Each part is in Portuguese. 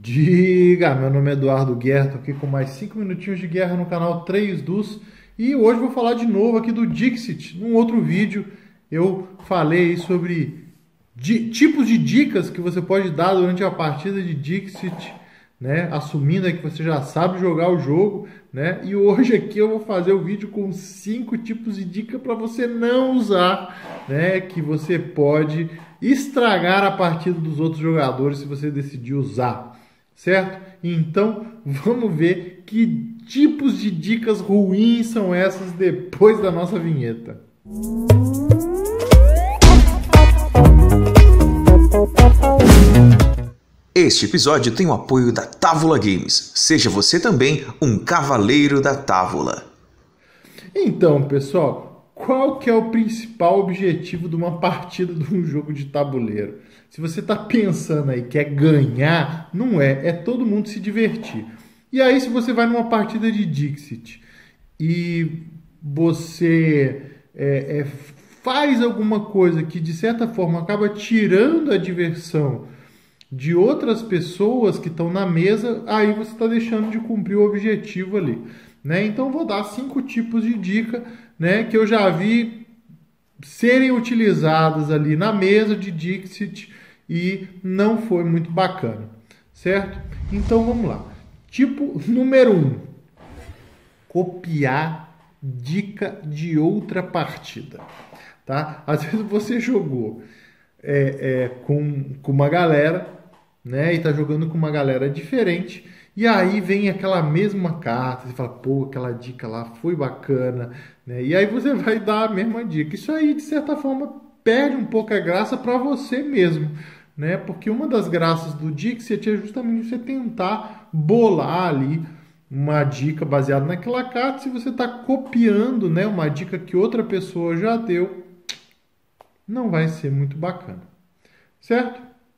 Diga, meu nome é Eduardo Guerra, tô aqui com mais 5 minutinhos de guerra no canal 3 Dus e hoje vou falar de novo aqui do Dixit. Num outro vídeo eu falei sobre tipos de dicas que você pode dar durante a partida de Dixit, né? Assumindo aí que você já sabe jogar o jogo, né? E hoje aqui eu vou fazer o vídeo com 5 tipos de dica para você não usar, né? Que você pode estragar a partida dos outros jogadores se você decidir usar. Certo? Então, vamos ver que tipos de dicas ruins são essas depois da nossa vinheta. Este episódio tem o apoio da Távola Games. Seja você também um cavaleiro da Távola. Então, pessoal, qual que é o principal objetivo de uma partida de um jogo de tabuleiro? Se você está pensando aí que é ganhar, não é. É todo mundo se divertir. E aí, se você vai numa partida de Dixit e você faz alguma coisa que, de certa forma, acaba tirando a diversão de outras pessoas que estão na mesa, aí você está deixando de cumprir o objetivo ali, né? Então, vou dar 5 tipos de dica, né, que eu já vi serem utilizadas ali na mesa de Dixit e não foi muito bacana, certo? Então vamos lá. Tipo número 1, copiar dica de outra partida, tá? Às vezes você jogou com uma galera, né? E tá jogando com uma galera diferente. E aí vem aquela mesma carta, você fala, pô, aquela dica lá foi bacana, né? E aí você vai dar a mesma dica. Isso aí, de certa forma, perde um pouco a graça para você mesmo, né? Porque uma das graças do Dixit é justamente você tentar bolar ali uma dica baseada naquela carta. Se você está copiando, né, uma dica que outra pessoa já deu, não vai ser muito bacana, certo?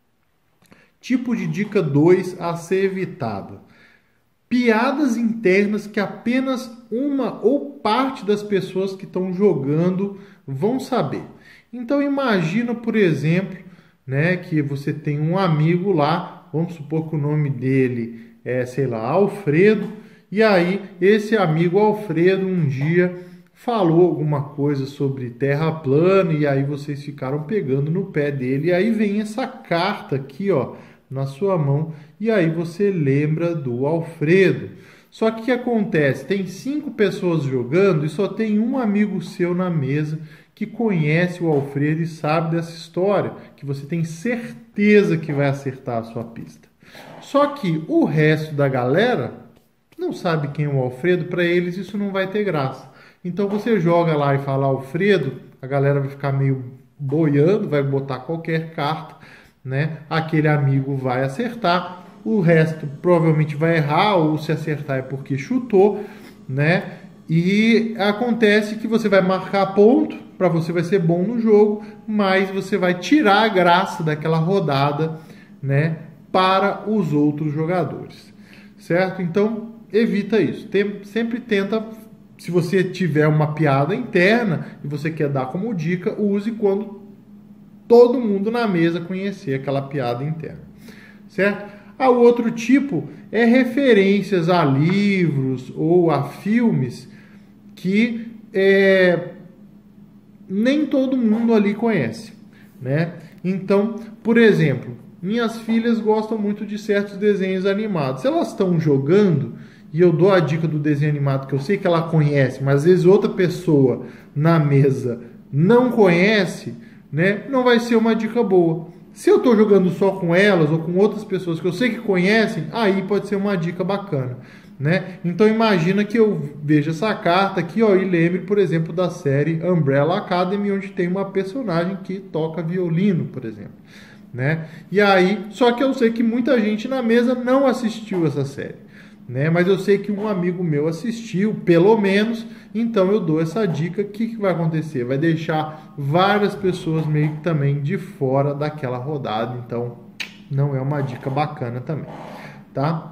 Tipo de dica 2 a ser evitada. Piadas internas que apenas uma ou parte das pessoas que estão jogando vão saber. Então imagina, por exemplo, né, que você tem um amigo lá, vamos supor que o nome dele é, sei lá, Alfredo, e aí esse amigo Alfredo um dia falou alguma coisa sobre terra plana e aí vocês ficaram pegando no pé dele, e aí vem essa carta aqui, ó, na sua mão, e aí você lembra do Alfredo. Só que o que acontece? Tem 5 pessoas jogando e só tem um amigo seu na mesa que conhece o Alfredo e sabe dessa história, que você tem certeza que vai acertar a sua pista. Só que o resto da galera não sabe quem é o Alfredo, para eles isso não vai ter graça. Então você joga lá e fala Alfredo, a galera vai ficar meio boiando, vai botar qualquer carta, né? Aquele amigo vai acertar, o resto provavelmente vai errar, ou se acertar é porque chutou, né? E acontece que você vai marcar ponto, para você vai ser bom no jogo, mas você vai tirar a graça daquela rodada, né, para os outros jogadores, certo? Então evita isso. Sempre tenta, se você tiver uma piada interna e você quer dar como dica, use quando todo mundo na mesa conhecer aquela piada interna, certo? O outro tipo é referências a livros ou a filmes que nem todo mundo ali conhece, né? Então, por exemplo, minhas filhas gostam muito de certos desenhos animados. Se elas estão jogando e eu dou a dica do desenho animado que eu sei que ela conhece, mas às vezes outra pessoa na mesa não conhece, né? Não vai ser uma dica boa. Se eu estou jogando só com elas ou com outras pessoas que eu sei que conhecem, aí pode ser uma dica bacana, né? Então imagina que eu veja essa carta aqui, ó, e lembre, por exemplo, da série Umbrella Academy, onde tem uma personagem que toca violino, por exemplo, né? E aí, só que eu sei que muita gente na mesa não assistiu essa série, né? Mas eu sei que um amigo meu assistiu, pelo menos, então eu dou essa dica. O que vai acontecer? Vai deixar várias pessoas meio que também de fora daquela rodada, então não é uma dica bacana também, tá?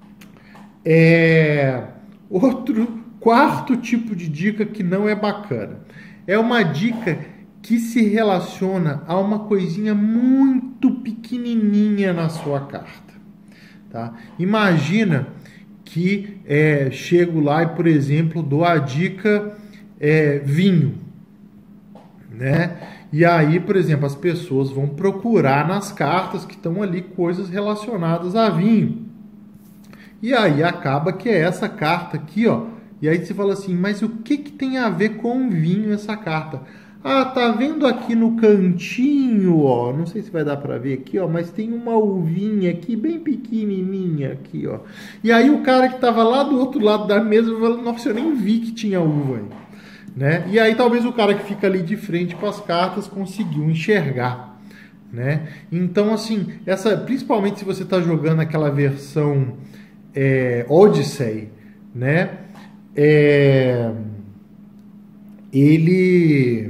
Quarto tipo de dica que não é bacana. É uma dica que se relaciona a uma coisinha muito pequenininha na sua carta, tá? Imagina que chego lá e, por exemplo, dou a dica vinho, né? E aí, por exemplo, as pessoas vão procurar nas cartas que estão ali coisas relacionadas a vinho. E aí acaba que é essa carta aqui, ó. E aí você fala assim, mas o que tem a ver com vinho essa carta? Ah, tá vendo aqui no cantinho, ó, não sei se vai dar para ver aqui, ó, mas tem uma uvinha aqui, bem pequenininha aqui, ó. E aí o cara que tava lá do outro lado da mesa falou, nossa, eu nem vi que tinha uva aí, né? E aí talvez o cara que fica ali de frente com as cartas conseguiu enxergar, né? Então, assim, principalmente se você tá jogando aquela versão Odyssey, né? Ele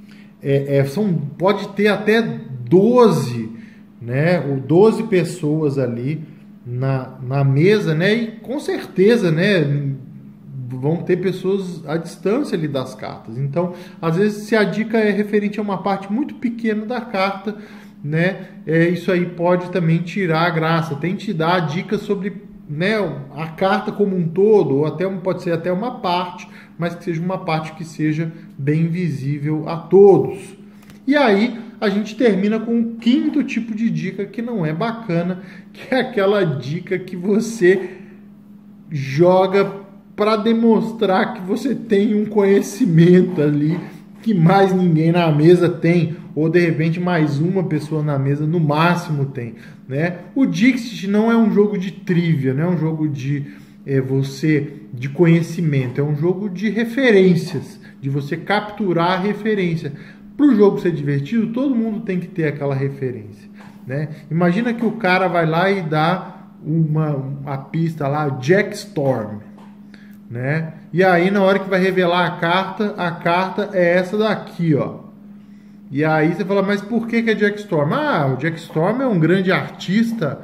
pode ter até 12, né, ou 12 pessoas ali na mesa, né, e com certeza, né, vão ter pessoas à distância ali das cartas. Então, às vezes, se a dica é referente a uma parte muito pequena da carta, né, isso aí pode também tirar a graça. Tente dar dicas sobre, né, a carta como um todo, ou até pode ser até uma parte, mas que seja uma parte que seja bem visível a todos. E aí a gente termina com o quinto tipo de dica que não é bacana, que é aquela dica que você joga para demonstrar que você tem um conhecimento ali que mais ninguém na mesa tem, ou de repente mais uma pessoa na mesa no máximo tem, né? O Dixit não é um jogo de trivia, não é um jogo de de conhecimento, é um jogo de referências, de você capturar a referência. Para o jogo ser divertido, todo mundo tem que ter aquela referência, né? Imagina que o cara vai lá e dá uma pista lá, Jack Storm, né? E aí na hora que vai revelar a carta é essa daqui, ó. E aí você fala, mas por que é Jack Storm? Ah, o Jack Storm é um grande artista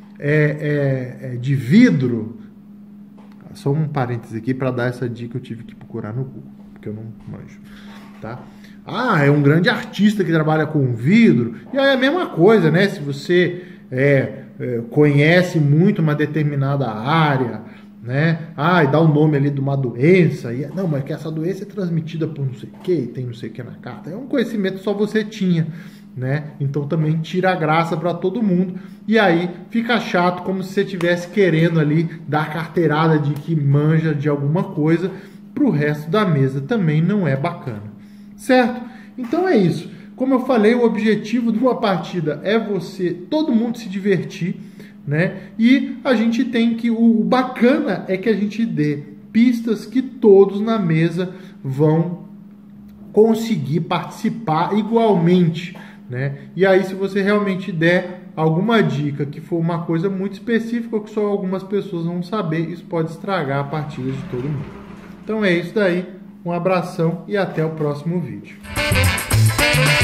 de vidro. Só um parênteses aqui, para dar essa dica eu tive que procurar no Google, porque eu não manjo, tá? Ah, é um grande artista que trabalha com vidro. E aí é a mesma coisa, né? Se você conhece muito uma determinada área, né? Ah, e dá o nome ali de uma doença. Não, mas que essa doença é transmitida por não sei o que, tem não sei o que na carta. É um conhecimento que só você tinha, né? Então também tira a graça para todo mundo. E aí fica chato, como se você estivesse querendo ali dar carteirada de que manja de alguma coisa para o resto da mesa. Também não é bacana, certo? Então é isso. Como eu falei, o objetivo de uma partida é todo mundo se divertir, né? E a gente tem que, o bacana é que a gente dê pistas que todos na mesa vão conseguir participar igualmente, né? E aí, se você realmente der alguma dica que for uma coisa muito específica ou que só algumas pessoas vão saber, isso pode estragar a partida de todo mundo. Então é isso daí, um abração e até o próximo vídeo.